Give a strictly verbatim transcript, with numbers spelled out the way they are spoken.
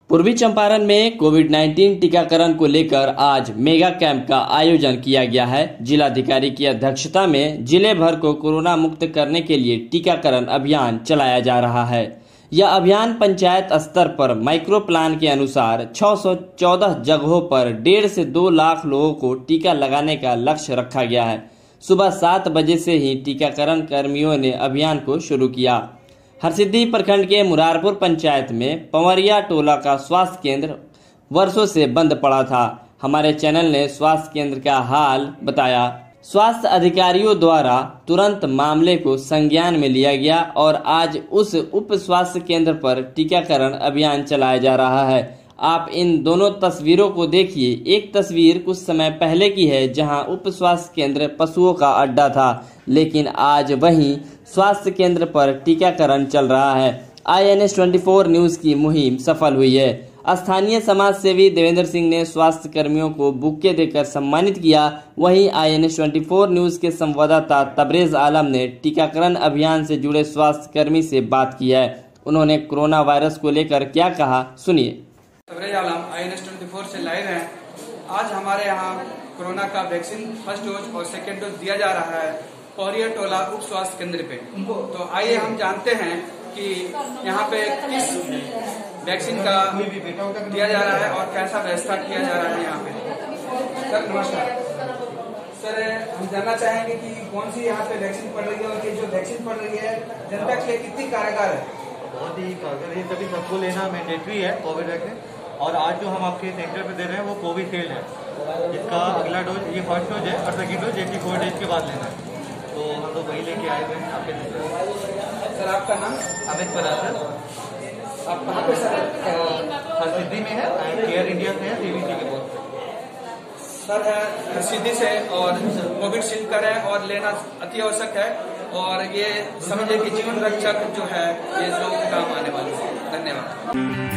पूर्वी चंपारण में Covid nineteen टीकाकरण को लेकर आज मेगा कैंप का आयोजन किया गया है। जिलाधिकारी की अध्यक्षता में जिले भर को कोरोना मुक्त करने के लिए टीकाकरण अभियान चलाया जा रहा है। यह अभियान पंचायत स्तर पर माइक्रो प्लान के अनुसार छह सौ चौदह जगहों पर डेढ़ से दो लाख लोगों को टीका लगाने का लक्ष्य रखा गया है। सुबह सात बजे से ही टीकाकरण कर्मियों ने अभियान को शुरू किया। हरसिद्धि प्रखंड के मुरारपुर पंचायत में पंवरिया टोला का स्वास्थ्य केंद्र वर्षों से बंद पड़ा था। हमारे चैनल ने स्वास्थ्य केंद्र का हाल बताया। स्वास्थ्य अधिकारियों द्वारा तुरंत मामले को संज्ञान में लिया गया और आज उस उप स्वास्थ्य केंद्र पर टीकाकरण अभियान चलाया जा रहा है। आप इन दोनों तस्वीरों को देखिए। एक तस्वीर कुछ समय पहले की है जहां उप स्वास्थ्य केंद्र पशुओं का अड्डा था, लेकिन आज वहीं स्वास्थ्य केंद्र पर टीकाकरण चल रहा है। आई एन एस चौबीस न्यूज की मुहिम सफल हुई है। स्थानीय समाज सेवी देवेंद्र सिंह ने स्वास्थ्य कर्मियों को बुक्के देकर सम्मानित किया। वहीं आई एन एस चौबीस न्यूज के संवाददाता तबरेज आलम ने टीकाकरण अभियान से जुड़े स्वास्थ्य कर्मी से बात की है। उन्होंने कोरोना वायरस को लेकर क्या कहा, सुनिए। Tabrez Alam I N S चौबीस से लाइव हैं। आज हमारे यहाँ कोरोना का वैक्सीन फर्स्ट डोज और सेकेंड डोज दिया जा रहा है पंवरिया टोला उप स्वास्थ्य केंद्र पे। तो आइए हम जानते हैं कि यहाँ पे किस वैक्सीन का दिया जा रहा है और कैसा व्यवस्था किया जा रहा है यहाँ पे। सर नमस्कार। सर हम जानना चाहेंगे कि कौन सी यहाँ पे वैक्सीन पड़ रही है और ये जो वैक्सीन पड़ रही है जनता के लिए कितनी कारगर है। बहुत ही कारगर है, सभी सबको लेना मैंडेटरी है कोविड वैक्सीन। और आज जो हम आपके सेंटर पे दे रहे हैं वो कोविशील्ड है, जिसका अगला डोज ये फर्स्ट डोज है और सेकेंड डोज जैसे फोर डेज के बाद लेना है। तो हम लोग वही लेके आए हुए हैं आपके सेंटर। सर आपका नाम? अमित परासर। आप कहाँ पे सर? हरसिद्धि में है, केयर इंडिया से है, सीबीसी के बोर्ड सर है हरसिद्धि से और कोविशील्ड करें और लेना अति आवश्यक है और ये समझे कि जीवन रक्षक जो है ये लोग काम आने वाले हैं। धन्यवाद।